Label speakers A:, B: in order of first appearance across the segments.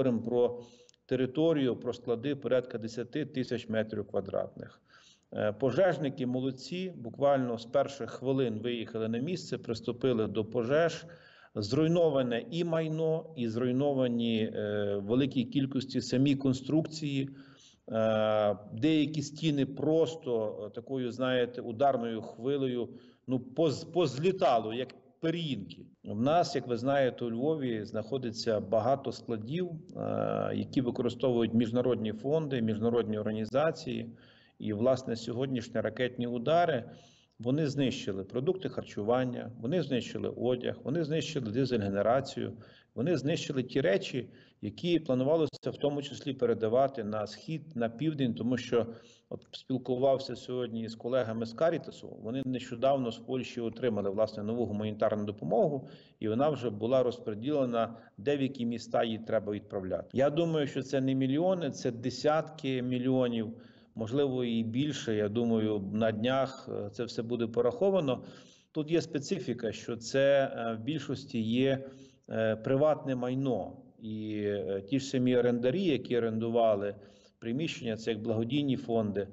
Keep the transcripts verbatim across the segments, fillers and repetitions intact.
A: говоримо про територію, про склади порядка десяти тисяч метрів квадратних. Пожежники молодці, буквально з перших хвилин виїхали на місце, приступили до пожеж. Зруйноване і майно, і зруйновані е, в великій кількості самі конструкції. Е, деякі стіни просто такою, знаєте, ударною хвилею ну, поз, позлітало, як пир'їнки. В нас, як ви знаєте, у Львові знаходиться багато складів, е, які використовують міжнародні фонди, міжнародні організації. І, власне, сьогоднішні ракетні удари, вони знищили продукти харчування, вони знищили одяг, вони знищили дизель-генерацію, вони знищили ті речі, які планувалося в тому числі передавати на схід, на південь, тому що от спілкувався сьогодні з колегами з Карітасу, вони нещодавно з Польщі отримали, власне, нову гуманітарну допомогу, і вона вже була розподілена, де в які міста її треба відправляти. Я думаю, що це не мільйони, це десятки мільйонів, можливо, і більше, я думаю, на днях це все буде пораховано. Тут є специфіка, що це в більшості є приватне майно. І ті ж самі орендарі, які орендували приміщення, це як благодійні фонди.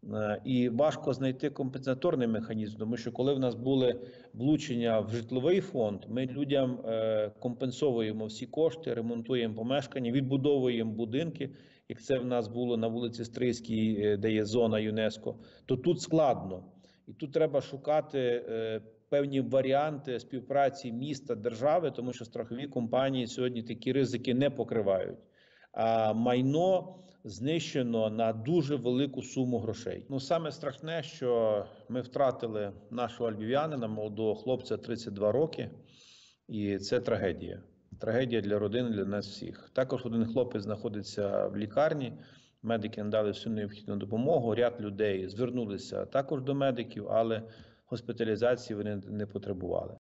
A: І важко знайти компенсаторний механізм, тому що коли в нас були влучення в житловий фонд, ми людям компенсовуємо всі кошти, ремонтуємо помешкання, відбудовуємо будинки, як це в нас було на вулиці Стрийській, де є зона ЮНЕСКО, то тут складно. І тут треба шукати певні варіанти співпраці міста, держави, тому що страхові компанії сьогодні такі ризики не покривають. А майно знищено на дуже велику суму грошей. Ну, саме страшне, що ми втратили нашого львів'янина, молодого хлопця, тридцять два роки, і це трагедія. Трагедія для родини, для нас всіх. Також один хлопець знаходиться в лікарні, медики надали всю необхідну допомогу, ряд людей звернулися також до медиків, але госпіталізації вони не потребували.